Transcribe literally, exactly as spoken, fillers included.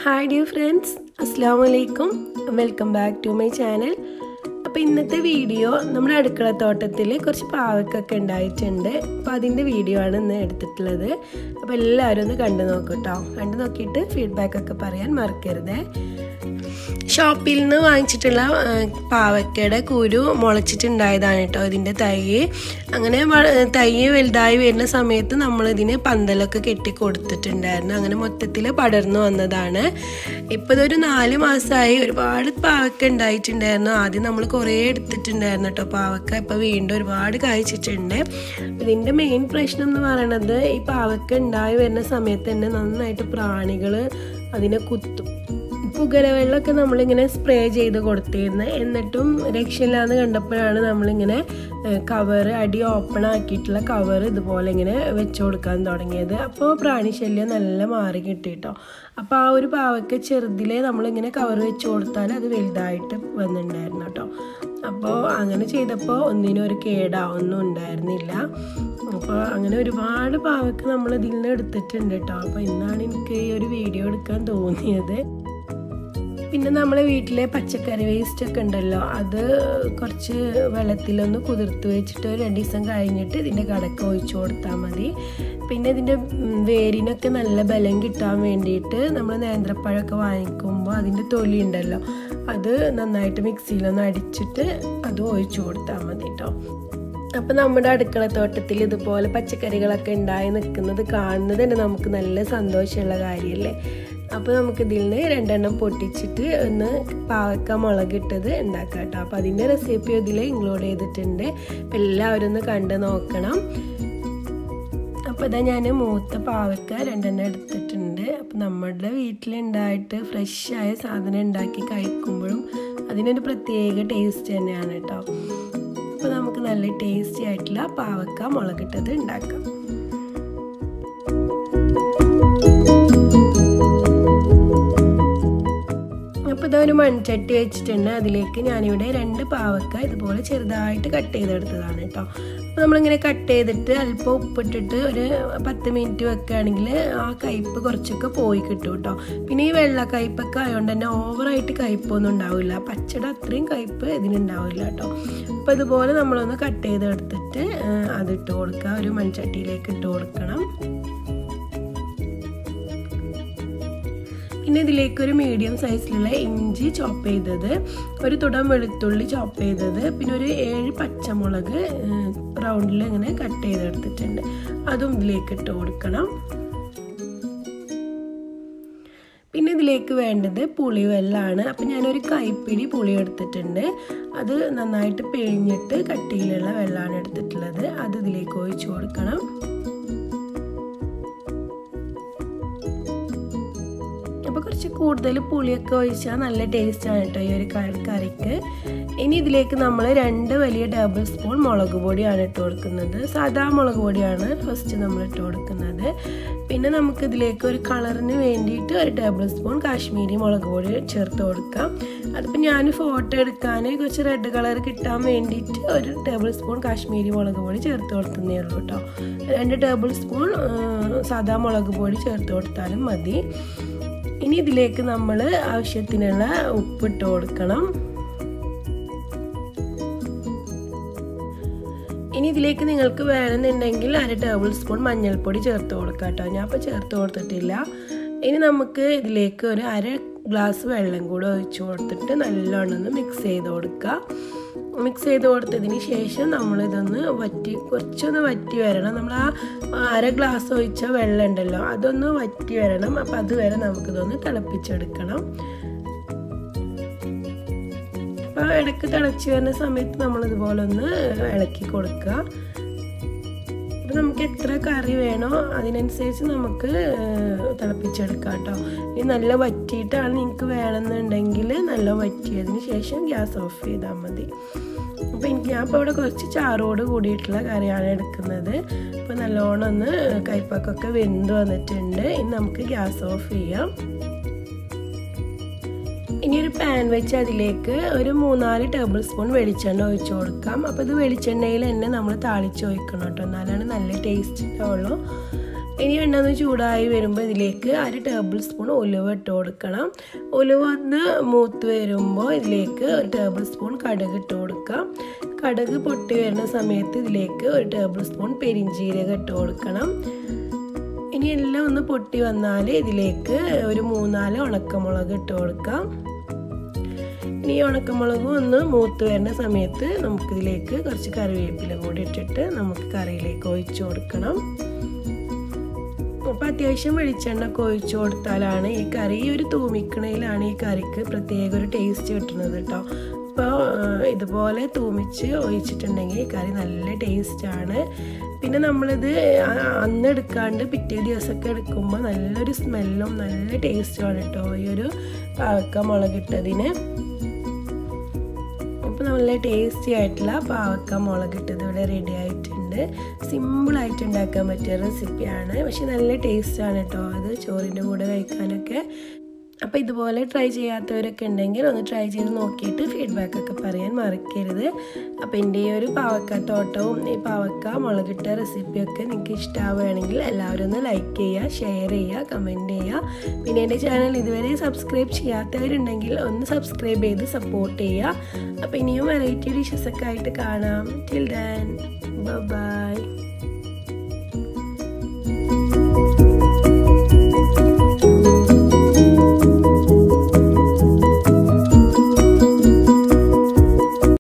Hi dear friends, Assalamualaikum. Welcome back to my channel. അപ്പോൾ ഇന്നത്തെ video നമ്മുടെ അടുക്കളത്തോട്ടത്തിൽ കുറച്ച് പാവക്കൊക്കെ ഉണ്ടായിട്ടുണ്ട്. അപ്പോൾ അതിൻ്റെ വീഡിയോ ആണ് ഇന്ന് എടുത്തിട്ടുള്ളത്. അപ്പോൾ എല്ലാവരും ഒന്ന് കണ്ടു നോക്കട്ടോ. കണ്ടു നോക്കിയിട്ട് ഫീഡ്ബാക്ക് ഒക്കെ പറയാൻ മറക്കരുത്. ഷോപ്പിൽ നിന്ന് വാങ്ങിച്ചിട്ടുള്ള പാവക്കയുടെ കുരു മുളച്ചിട്ടുണ്ടായതാണ് കേട്ടോ ഇതിൻ്റെ തൈ. അങ്ങനെ തൈ വലുതായി വരുന്ന സമയത്ത് നമ്മളിതിന് പന്തലൊക്കെ കെട്ടി കൊടുത്തിട്ടുണ്ടായിരുന്നു. അങ്ങനെ മൊത്തത്തിൽ പടർന്നു വന്നതാണ്. ഇപ്പോൾ ഇതൊരു നാല് മാസമായി. ഒരുപാട് പാവക്ക ഉണ്ടായിട്ടുണ്ടായിരുന്നു. ആദ്യം നമ്മൾ കുറേ എടുത്തിട്ടുണ്ടായിരുന്നു കേട്ടോ പാവക്ക. ഇപ്പോൾ വീണ്ടും ഒരുപാട് കായ്ച്ചിട്ടുണ്ട്. ഇതിൻ്റെ മെയിൻ പ്രശ്നം എന്ന് പറയുന്നത് ഈ പാവക്ക ഉണ്ടായി വരുന്ന സമയത്ത് തന്നെ നന്നായിട്ട് പ്രാണികൾ അതിനെ കുത്തും. പുകരവെള്ളമൊക്കെ നമ്മളിങ്ങനെ സ്പ്രേ ചെയ്ത് കൊടുത്തിരുന്നത്. എന്നിട്ടും രക്ഷയില്ലാന്ന് കണ്ടപ്പോഴാണ് നമ്മളിങ്ങനെ കവർ അടി ഓപ്പൺ ആക്കിയിട്ടുള്ള കവർ ഇതുപോലെ ഇങ്ങനെ വെച്ച് കൊടുക്കാൻ തുടങ്ങിയത്. അപ്പോൾ പ്രാണിശല്യം നല്ല മാറി കിട്ടിയിട്ടോ. അപ്പോൾ ആ ഒരു പാവയ്ക്ക് ചെറുതിലേ നമ്മളിങ്ങനെ കവർ വെച്ച് കൊടുത്താൽ അത് വലുതായിട്ട് വന്നിട്ടുണ്ടായിരുന്നു കേട്ടോ. അപ്പോൾ അങ്ങനെ ചെയ്തപ്പോൾ ഒന്നിനും ഒരു കേടാവൊന്നും ഉണ്ടായിരുന്നില്ല. അപ്പോൾ അങ്ങനെ ഒരുപാട് പാവയ്ക്ക് നമ്മൾ ഇതിൽ നിന്ന് എടുത്തിട്ടുണ്ട് കേട്ടോ. അപ്പോൾ ഇന്നാണ് എനിക്ക് ഈ ഒരു വീഡിയോ എടുക്കാൻ തോന്നിയത്. പിന്നെ നമ്മളെ വീട്ടിലെ പച്ചക്കറി വേസ്റ്റ് ഒക്കെ ഉണ്ടല്ലോ, അത് കുറച്ച് വെള്ളത്തിലൊന്ന് കുതിർത്ത് വെച്ചിട്ട് രണ്ട് ദിവസം കഴിഞ്ഞിട്ട് ഇതിൻ്റെ കടക്ക് ഒഴിച്ചു കൊടുത്താൽ മതി. പിന്നെ ഇതിൻ്റെ വേരിനൊക്കെ നല്ല ബലം കിട്ടാൻ വേണ്ടിയിട്ട് നമ്മൾ നേന്ത്രപ്പഴമൊക്കെ വാങ്ങിക്കുമ്പോൾ അതിൻ്റെ തൊലി ഉണ്ടല്ലോ, അത് നന്നായിട്ട് മിക്സിയിലൊന്ന് അടിച്ചിട്ട് അത് ഒഴിച്ചു കൊടുത്താൽ മതി കേട്ടോ. അപ്പം നമ്മുടെ അടുക്കളത്തോട്ടത്തിൽ ഇതുപോലെ പച്ചക്കറികളൊക്കെ ഉണ്ടായി നിൽക്കുന്നത് കാണുന്നത് തന്നെ നമുക്ക് നല്ല സന്തോഷമുള്ള കാര്യമല്ലേ. അപ്പോൾ നമുക്ക് ഇതിൽ നിന്ന് രണ്ടെണ്ണം പൊട്ടിച്ചിട്ട് ഒന്ന് പാവക്ക മുളകിട്ടത് ഉണ്ടാക്കാം കേട്ടോ. അപ്പോൾ അതിൻ്റെ റെസിപ്പി ഇതിൽ ഇൻക്ലൂഡ് ചെയ്തിട്ടുണ്ട്. അപ്പോൾ എല്ലാവരും ഒന്ന് കണ്ട് നോക്കണം. അപ്പോൾ ഇതാ ഞാൻ മൂത്ത പാവക്ക രണ്ടെണ്ണം എടുത്തിട്ടുണ്ട്. അപ്പോൾ നമ്മുടെ വീട്ടിലുണ്ടായിട്ട് ഫ്രഷായ സാധനം ഉണ്ടാക്കി കഴിക്കുമ്പോഴും അതിനൊരു പ്രത്യേക ടേസ്റ്റ് തന്നെയാണ് കേട്ടോ. അപ്പോൾ നമുക്ക് നല്ല ടേസ്റ്റി ആയിട്ടുള്ള പാവക്ക മുളകിട്ടത് ഉണ്ടാക്കാം. അപ്പോൾ ഇതൊരു മൺചട്ടി വെച്ചിട്ടുണ്ട്. അതിലേക്ക് ഞാനിവിടെ രണ്ട് പാവക്ക ഇതുപോലെ ചെറുതായിട്ട് കട്ട് ചെയ്തെടുത്തതാണ് കേട്ടോ. അപ്പോൾ നമ്മളിങ്ങനെ കട്ട് ചെയ്തിട്ട് അല്പം ഉപ്പിട്ടിട്ട് ഒരു പത്ത് മിനിറ്റ് വെക്കുകയാണെങ്കിൽ ആ കയ്പ്പ് കുറച്ചൊക്കെ പോയി കിട്ടും കേട്ടോ. പിന്നെ ഈ വെള്ള കയ്പ്പൊക്കെ ആയതുകൊണ്ട് തന്നെ ഓവറായിട്ട് കയ്പ്പൊന്നും ഉണ്ടാവില്ല. പച്ചയുടെ അത്രയും കയ്പ്പ് ഇതിനുണ്ടാവില്ല കേട്ടോ. അപ്പോൾ ഇതുപോലെ നമ്മളൊന്ന് കട്ട് ചെയ്തെടുത്തിട്ട് അതിട്ട് കൊടുക്കുക. ഒരു മൺചട്ടിയിലേക്ക് ഇട്ട് കൊടുക്കണം. പിന്നെ ഇതിലേക്ക് ഒരു മീഡിയം സൈസിലുള്ള ഇഞ്ചി ചോപ്പ് ചെയ്തത്, ഒരു തുടം വെളുത്തുള്ളി ചോപ്പ് ചെയ്തത്, പിന്നെ ഒരു ഏഴ് പച്ചമുളക് റൗണ്ടിൽ ഇങ്ങനെ കട്ട് ചെയ്തെടുത്തിട്ടുണ്ട്. അതും ഇതിലേക്ക് ഇട്ട് കൊടുക്കണം. പിന്നെ ഇതിലേക്ക് വേണ്ടത് പുളിവെള്ളമാണ്. അപ്പം ഞാനൊരു കൈപ്പിടി പുളി എടുത്തിട്ടുണ്ട്. അത് നന്നായിട്ട് പിഴിഞ്ഞിട്ട് കട്ടിയിലുള്ള വെള്ളമാണ് എടുത്തിട്ടുള്ളത്. അത് ഇതിലേക്ക് ഒഴിച്ചു കൊടുക്കണം. അപ്പോൾ കുറച്ച് കൂടുതൽ പുളിയൊക്കെ ഒഴിച്ചാൽ നല്ല ടേസ്റ്റാണ് കേട്ടോ ഈ ഒരു കറിക്ക്. ഇനി ഇതിലേക്ക് നമ്മൾ രണ്ട് വലിയ ടേബിൾ സ്പൂൺ മുളക് പൊടിയാണ് ഇട്ട് കൊടുക്കുന്നത്. സാധാ മുളക് പൊടിയാണ് ഫസ്റ്റ് നമ്മൾ ഇട്ട് കൊടുക്കുന്നത്. പിന്നെ നമുക്കിതിലേക്ക് ഒരു കളറിന് വേണ്ടിയിട്ട് ഒരു ടേബിൾ സ്പൂൺ കാശ്മീരി മുളക് പൊടി ചേർത്ത് കൊടുക്കാം. അതിപ്പോൾ ഞാൻ ഫോട്ടോ എടുക്കാൻ കുറച്ച് റെഡ് കളർ കിട്ടാൻ വേണ്ടിയിട്ട് ഒരു ടേബിൾ സ്പൂൺ കാശ്മീരി മുളക് പൊടി ചേർത്ത് കൊടുക്കുന്നേ ഉള്ളൂ കേട്ടോ. രണ്ട് ടേബിൾ സ്പൂൺ സാധാ മുളക് പൊടി ചേർത്ത് കൊടുത്താലും മതി. ഇനി ഇതിലേക്ക് നമ്മൾ ആവശ്യത്തിനുള്ള ഉപ്പിട്ട് കൊടുക്കണം. ഇനി ഇതിലേക്ക് നിങ്ങൾക്ക് വേണമെന്നുണ്ടെങ്കിൽ അര ടേബിൾ സ്പൂൺ മഞ്ഞൾപ്പൊടി ചേർത്ത് കൊടുക്കാം കേട്ടോ. ഞാൻ ഇപ്പോൾ ചേർത്ത് കൊടുത്തിട്ടില്ല. ഇനി നമുക്ക് ഇതിലേക്ക് ഒരു അര ഗ്ലാസ് വെള്ളം കൂടെ ഒഴിച്ചു കൊടുത്തിട്ട് നല്ലോണം ഒന്ന് മിക്സ് ചെയ്ത് കൊടുക്കുക. മിക്സ് ചെയ്ത് കൊടുത്തതിന് ശേഷം നമ്മളിതൊന്ന് വറ്റി കുറച്ചൊന്ന് വറ്റി വരണം. നമ്മൾ ആ അര ഗ്ലാസ് ഒഴിച്ച വെള്ളം ഉണ്ടല്ലോ അതൊന്ന് വറ്റി വരണം. അപ്പോൾ അതുവരെ നമുക്കിതൊന്ന് തിളപ്പിച്ചെടുക്കണം. അപ്പോൾ ഇടയ്ക്ക് തിളച്ച് വരുന്ന സമയത്ത് നമ്മളിതുപോലെ ഒന്ന് ഇളക്കി കൊടുക്കുക. അപ്പോൾ നമുക്ക് എത്ര കറി വേണോ അതിനനുസരിച്ച് നമുക്ക് തിളപ്പിച്ചെടുക്കാം കേട്ടോ. ഇനി നല്ല വറ്റിയിട്ടാണ് നിങ്ങൾക്ക് വേണമെന്നുണ്ടെങ്കിൽ നല്ല വറ്റിയതിന് ശേഷം ഗ്യാസ് ഓഫ് ചെയ്താൽ മതി. അപ്പോൾ എനിക്ക് ഞാൻ ഇപ്പോൾ ഇവിടെ കുറച്ച് ചാറോട് കൂടിയിട്ടുള്ള കറിയാണ് എടുക്കുന്നത്. അപ്പോൾ നല്ലോണം ഒന്ന് കയ്പക്കൊക്കെ വെന്ത് വന്നിട്ടുണ്ട്. ഇനി നമുക്ക് ഗ്യാസ് ഓഫ് ചെയ്യാം. ഇനി ഒരു പാൻ വെച്ച് അതിലേക്ക് ഒരു മൂന്നാല് ടേബിൾ സ്പൂൺ വെളിച്ചെണ്ണ ഒഴിച്ചു കൊടുക്കാം. അപ്പോൾ ഇത് വെളിച്ചെണ്ണയിൽ തന്നെ നമ്മൾ താളിച്ച് ഒഴിക്കണം കേട്ടോ, എന്നാലാണ് നല്ല ടേസ്റ്റ് ഉണ്ടാവുള്ളൂ. ഇനി എണ്ണ ഒന്ന് ചൂടായി വരുമ്പോൾ ഇതിലേക്ക് അര ടേബിൾ സ്പൂൺ ഉലുവ ഇട്ട് കൊടുക്കണം. ഉലുവ ഒന്ന് മൂത്ത് വരുമ്പോൾ ഇതിലേക്ക് ഒരു ടേബിൾ സ്പൂൺ കടുക് ഇട്ട് കൊടുക്കാം. കടുക് പൊട്ടി വരുന്ന സമയത്ത് ഇതിലേക്ക് ഒരു ടേബിൾ സ്പൂൺ പെരിഞ്ചീരകം ഇട്ട് കൊടുക്കണം. ഇനി എല്ലാം ഒന്ന് പൊട്ടി വന്നാൽ ഇതിലേക്ക് ഒരു മൂന്നാല് ഉണക്കമുളക് ഇട്ട് കൊടുക്കാം. ഇനി ഉണക്കമുളകും ഒന്ന് മൂത്ത് വരുന്ന സമയത്ത് നമുക്കിതിലേക്ക് കുറച്ച് കറിവേപ്പില കൂടി ഇട്ടിട്ട് നമുക്ക് കറിയിലേക്ക് ഒഴിച്ചു കൊടുക്കണം. അപ്പോൾ അത്യാവശ്യം വെളിച്ചെണ്ണ ഒഴിച്ചു കൊടുത്താലാണ് ഈ കറി ഒരു തൂമിക്കണയിലാണ് ഈ കറിക്ക് പ്രത്യേക ഒരു ടേസ്റ്റ് കിട്ടുന്നത് കേട്ടോ. അപ്പോൾ ഇതുപോലെ തൂമിച്ച് ഒഴിച്ചിട്ടുണ്ടെങ്കിൽ ഈ കറി നല്ല ടേസ്റ്റാണ്. പിന്നെ നമ്മളിത് അന്ന് എടുക്കാണ്ട് പിറ്റേ ദിവസമൊക്കെ എടുക്കുമ്പോൾ നല്ലൊരു സ്മെല്ലും നല്ല ടേസ്റ്റുമാണ് കേട്ടോ ഈ ഒരു പാവക്ക മുളകിട്ടതിന്. അപ്പോൾ നല്ല ടേസ്റ്റി ആയിട്ടുള്ള പാവക്ക മുളകിട്ടത് ഇവിടെ റെഡി ആയിട്ടുണ്ട്. സിമ്പിളായിട്ട് ഉണ്ടാക്കാൻ പറ്റിയ റെസിപ്പിയാണ്, പക്ഷെ നല്ല ടേസ്റ്റാണ് കേട്ടോ അത് ചോറിൻ്റെ കൂടെ കഴിക്കാനൊക്കെ. അപ്പോൾ ഇതുപോലെ ട്രൈ ചെയ്യാത്തവരൊക്കെ ഉണ്ടെങ്കിൽ ഒന്ന് ട്രൈ ചെയ്ത് നോക്കിയിട്ട് ഫീഡ്ബാക്കൊക്കെ പറയാൻ മറക്കരുത്. അപ്പോൾ എൻ്റെ ഈ ഒരു പാവക്ക തോട്ടവും ഈ പാവക്ക മുളകിട്ട റെസിപ്പിയൊക്കെ നിങ്ങൾക്ക് ഇഷ്ടമാവുകയാണെങ്കിൽ എല്ലാവരും ഒന്ന് ലൈക്ക് ചെയ്യുക, ഷെയർ ചെയ്യുക, കമൻറ്റ് ചെയ്യുക. പിന്നെ എൻ്റെ ചാനൽ ഇതുവരെ സബ്സ്ക്രൈബ് ചെയ്യാത്തവരുണ്ടെങ്കിൽ ഒന്ന് സബ്സ്ക്രൈബ് ചെയ്ത് സപ്പോർട്ട് ചെയ്യുക. അപ്പോൾ ഇനിയും വെറൈറ്റി ഡിഷസൊക്കെ ആയിട്ട് കാണാം. Till then by.